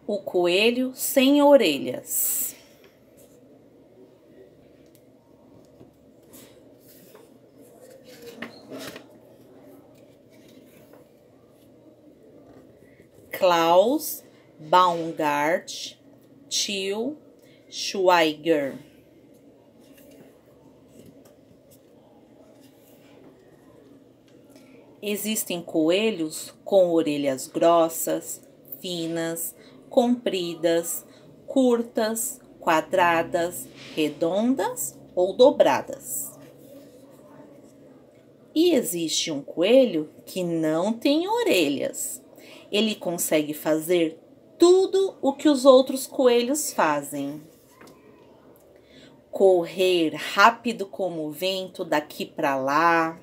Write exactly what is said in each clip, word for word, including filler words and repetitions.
O coelho sem orelhas. Klaus Baumgart Til Schweiger. Existem coelhos com orelhas grossas, finas, compridas, curtas, quadradas, redondas ou dobradas. E existe um coelho que não tem orelhas. Ele consegue fazer tudo o que os outros coelhos fazem. Correr rápido como o vento daqui para lá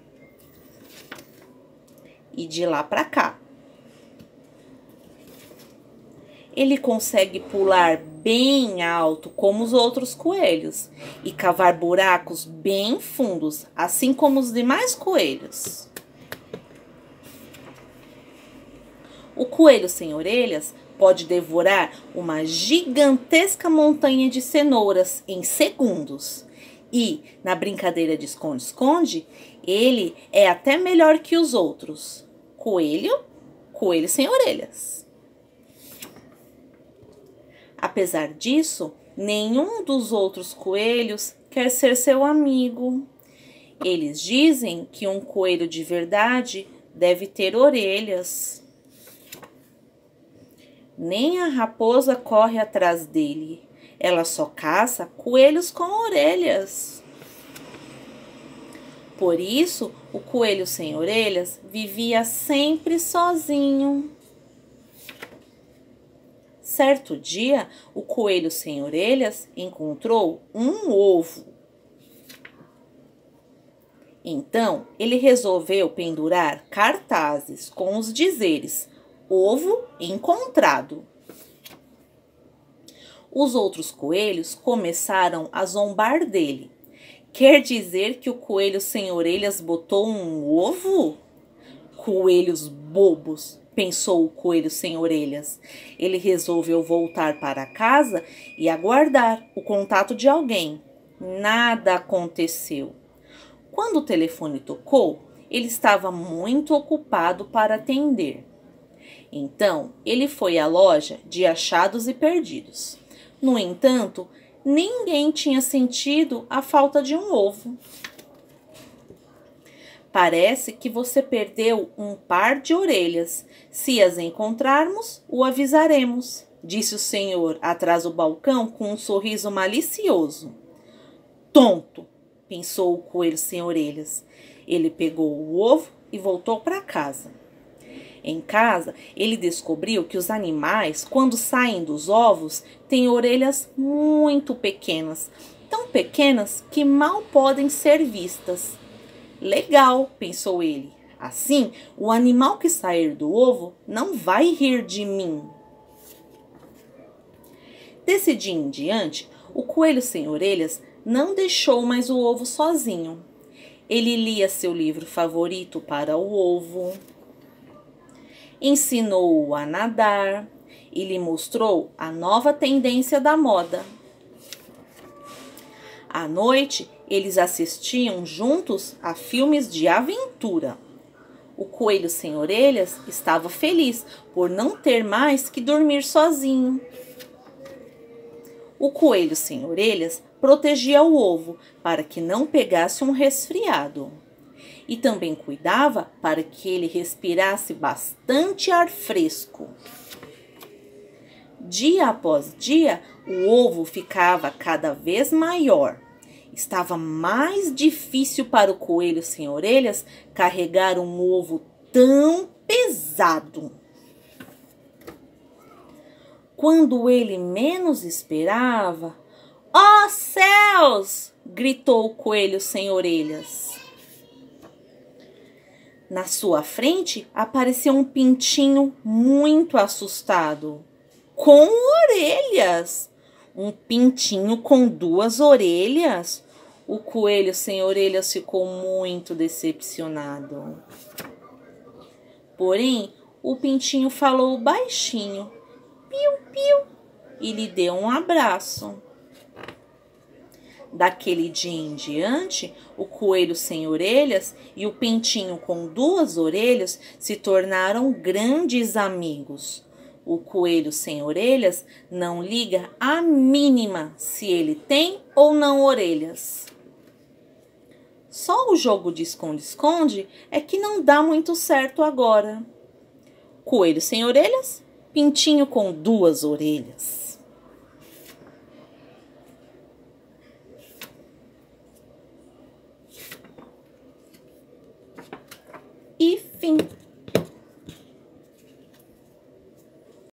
e de lá para cá. Ele consegue pular bem alto como os outros coelhos e cavar buracos bem fundos, assim como os demais coelhos. O coelho sem orelhas pode devorar uma gigantesca montanha de cenouras em segundos. E, na brincadeira de esconde-esconde, ele é até melhor que os outros. Coelho, coelho sem orelhas. Apesar disso, nenhum dos outros coelhos quer ser seu amigo. Eles dizem que um coelho de verdade deve ter orelhas. Nem a raposa corre atrás dele. Ela só caça coelhos com orelhas. Por isso, o coelho sem orelhas vivia sempre sozinho. Certo dia, o coelho sem orelhas encontrou um ovo. Então, ele resolveu pendurar cartazes com os dizeres: ovo encontrado. Os outros coelhos começaram a zombar dele. Quer dizer que o coelho sem orelhas botou um ovo? Coelhos bobos, pensou o coelho sem orelhas. Ele resolveu voltar para casa e aguardar o contato de alguém. Nada aconteceu. Quando o telefone tocou, ele estava muito ocupado para atender. Então, ele foi à loja de achados e perdidos. No entanto, ninguém tinha sentido a falta de um ovo. Parece que você perdeu um par de orelhas. Se as encontrarmos, o avisaremos, disse o senhor atrás do balcão com um sorriso malicioso. Tonto, pensou o coelho sem orelhas. Ele pegou o ovo e voltou para casa. Em casa, ele descobriu que os animais, quando saem dos ovos, têm orelhas muito pequenas, tão pequenas que mal podem ser vistas. Legal, pensou ele. Assim, o animal que sair do ovo não vai rir de mim. Desse dia em diante, o coelho sem orelhas não deixou mais o ovo sozinho. Ele lia seu livro favorito para o ovo, ensinou-o a nadar e lhe mostrou a nova tendência da moda. À noite, eles assistiam juntos a filmes de aventura. O coelho sem orelhas estava feliz por não ter mais que dormir sozinho. O coelho sem orelhas protegia o ovo para que não pegasse um resfriado. E também cuidava para que ele respirasse bastante ar fresco. Dia após dia, o ovo ficava cada vez maior. Estava mais difícil para o coelho sem orelhas carregar um ovo tão pesado. Quando ele menos esperava, "Ó céus!" gritou o coelho sem orelhas. Na sua frente apareceu um pintinho muito assustado. Com orelhas! Um pintinho com duas orelhas? O coelho sem orelhas ficou muito decepcionado. Porém, o pintinho falou baixinho. piu-piu e lhe deu um abraço. Daquele dia em diante, o coelho sem orelhas e o pintinho com duas orelhas se tornaram grandes amigos. O coelho sem orelhas não liga a mínima se ele tem ou não orelhas. Só o jogo de esconde-esconde é que não dá muito certo agora. Coelho sem orelhas, pintinho com duas orelhas.